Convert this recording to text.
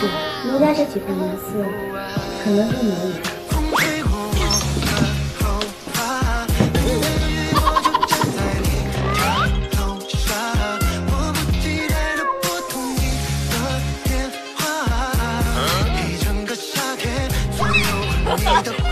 计奴家这几份文字可能入你的眼。 你的